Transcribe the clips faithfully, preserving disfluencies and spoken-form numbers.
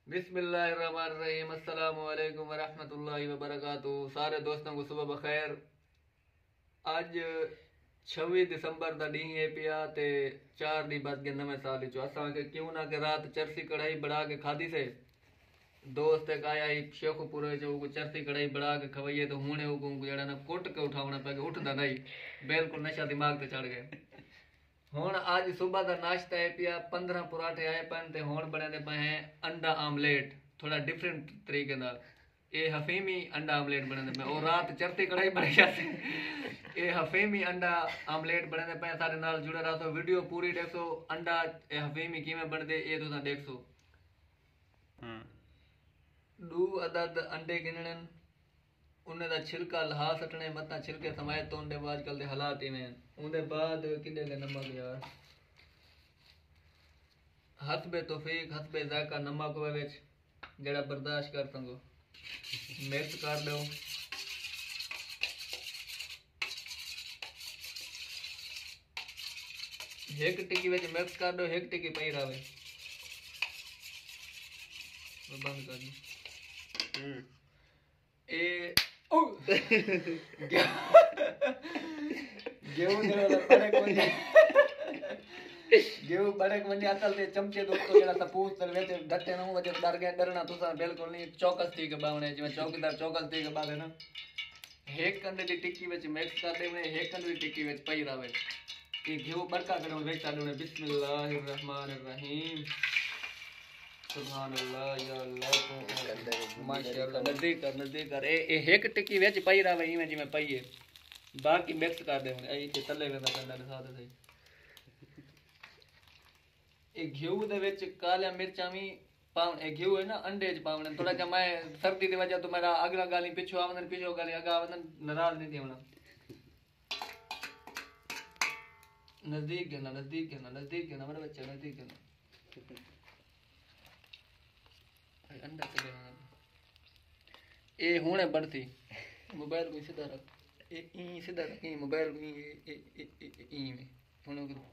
बिस्मिल्लाहिर्रहमानिर्रहीम। अस्सलामु अलैकुम वरहमतुल्लाहि वबरकातुहू। सारे दोस्तों को सुबह बखैर। अज छब्बीस दिसंबर का डी है पिया ते चार दी बच गए नवे साल चो। असा के क्यों ना के रात चरसी कढ़ाई बढ़ा के खाधी से दोस्त एक आया ही शेखुपुर जो चरसी कढ़ाई बढ़ा के खवाइए तो हुणे जड़ा ना कुट के उठावना पे उठदा नहीं, बिल्कुल नशा दिमाग ते चढ़ गया। हुण आज सुबह का नाश्ता है पिया पंद्रह पराठे आए पैन ते हुण बने पे हैं अंडा आमलेट थोड़ा डिफरेंट तरीके नाल। ये हफीमी अंडा आमलेट बने पे और रात चरती कढ़ाई बनी जाती। ये हफीमी अंडा आमलेट बने पे सारे नाल जुड़े रहो तो वीडियो पूरी देखो। अंडा ये हफीमी किवें बनदे ये तुसां देखो। दो अदद अंडे गिनने उन्हें दा छिलका लहा सटने मता छिलके समाये तो उनके बाद कल दे हालात इवें उनके बाद किडे के नमक यार हसबे तौफीक हसबे जायका नमक होवे विच जेड़ा बर्दाश्त कर संगो मिक्स कर दो। एक टिक्की विच मिक्स कर दो, एक टिक्की पई रहे बंद कर दो। ए गेहूं जरा बड़े कोई गेहूं बड़े कोई असल ते चमचे दोस्तों जरा सपूत तर वेच डटे न वजह डर गया डरना तुसा बिल्कुल नहीं चौकस थी के बावणे जिवें चौकीदार चौकस थी के बावे ना। एक कंदे दी टिक्की विच मिक्स कर देवणे, एक कंदे दी टिक्की विच पई रहे ये गेहूं बड़का करो वेच डालने। बिस्मिल्लाहिर रहमानिर रहीम सुभान अल्लाह या अल्लाह माशाअल्लाह। नजदीक कर नजदीक कर ए ए एक टिक्की विच पई रहे इवें जिवें पई है बाकी मिक्स कर दे ए ते तले वेंदा कंदा ने साथ सही। ए घिऊ दे विच काला मिर्चा भी पावन ए घिऊ है ना अंडे च पावने थोड़ा क्या मैं सर्दी दी वजह तो मेरा अगला गाली पिछो आवंदन पिछो गाली अगा आवंदन नाराज नहीं थी होना। नजदीक गिरना नजदीक गिरना नजदीक गिरना मेरे बच्चे नजदीक गिरना अंडा के ए हुणे बढ़ती मोबाइल को सीधा रख ए ई सीधा रख ई मोबाइल को ए ए ए ई में हुणे को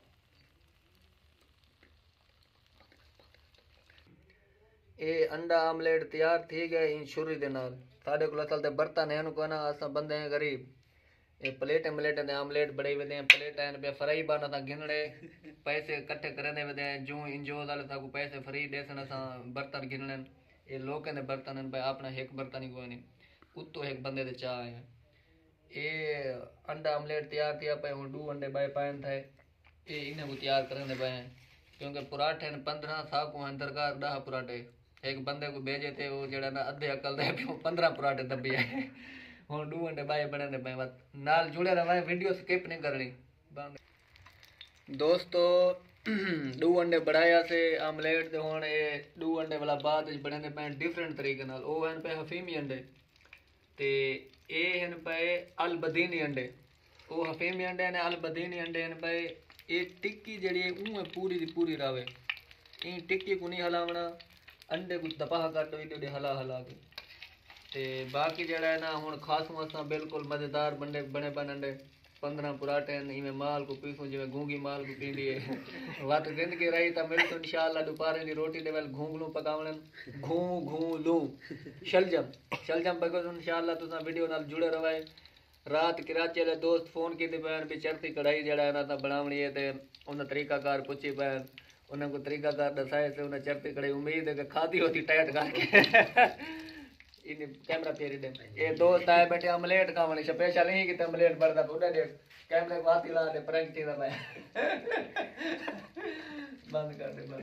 ए अंडा आमलेट तैयार थी गया इन छुरी दे नाल। साडे कोल असल ते बर्तन है को ना असा बंदे हैं गरीब ये प्लेट प्लेट दे आमलेट बड़े वे दे प्लेट हैं पे फ्राई बाना ता गिनड़े पैसे इकट्ठे करने वे दे जो इंजो वाले ता को पैसे फ्री देसन असा बर्तन गिनने ये लोग ने बर्तन भाई अपना एक बर्तन ही कोई नहीं उत्तो एक बंदे दे चाह है। ये अंडा आमलेट तैयार किया पे हूँ दो अंडे बाय पायन थे ये इन्हें को तैयार करने पे हैं क्योंकि पराठे ने पंद्रह साकू हैं दरकार दह पराठे एक बंदे को भेजे थे वो जड़ा ना अद्धे अकल दे पंद्रह पराठे दबी है हूँ दो अंडे बाय बने पे बस नाल जुड़े रहे वीडियो स्किप नहीं करनी दोस्तों। दो अंडे बढ़ाया से आमलेट ते हुण ये दो अंडे वाला बाद बने पे डिफरेंट तरीके नाल ओ हैं पे हफीमी अंडे ते ए हैं पे अल बदीनी अंडे ओ हफीमी अंडे ने अल बदीनी अंडे हैं पे ये टिक्की जड़ी ऊ पूरी दी पूरी रवे ई टिक्की को नहीं हलावना अंडे को दबाह कर दो इधर हला हला के ते बाकी जड़ा है ना हुण खासू असा बिल्कुल मजेदार बंडे बने बन अंडे पंद्रह पराठे इवें माल को पीसूं जिवें घूंगी माल को पींदी है वत जिंदगी रही तो मिल तो इंशाअल्लाह दोपहर की रोटी दे वेल घूंगलू पकावण घू घू लू शलजम शलजम पको इंशाअल्लाह तुसां वीडियो नाल जुड़े रहो। रात कराची वाले दोस्त फोन की पैन भी चरती कढ़ाई जड़ा है ना बनावनी है तो उन्हें तरीकाकार पूछी पैन उन्हें को तरीकाकार दसाए से उन्हें चरती कढ़ाई उम्मीद है कि खादी होती टाइट करके इन कैमरा फेरी दे ये दोस्त आए बैठे आमलेट खावने स्पेशल नहीं कि आमलेट बरदा उड़ा दे कैमरे को हाथ हिला दे प्रैंक चीज बंद कर दे।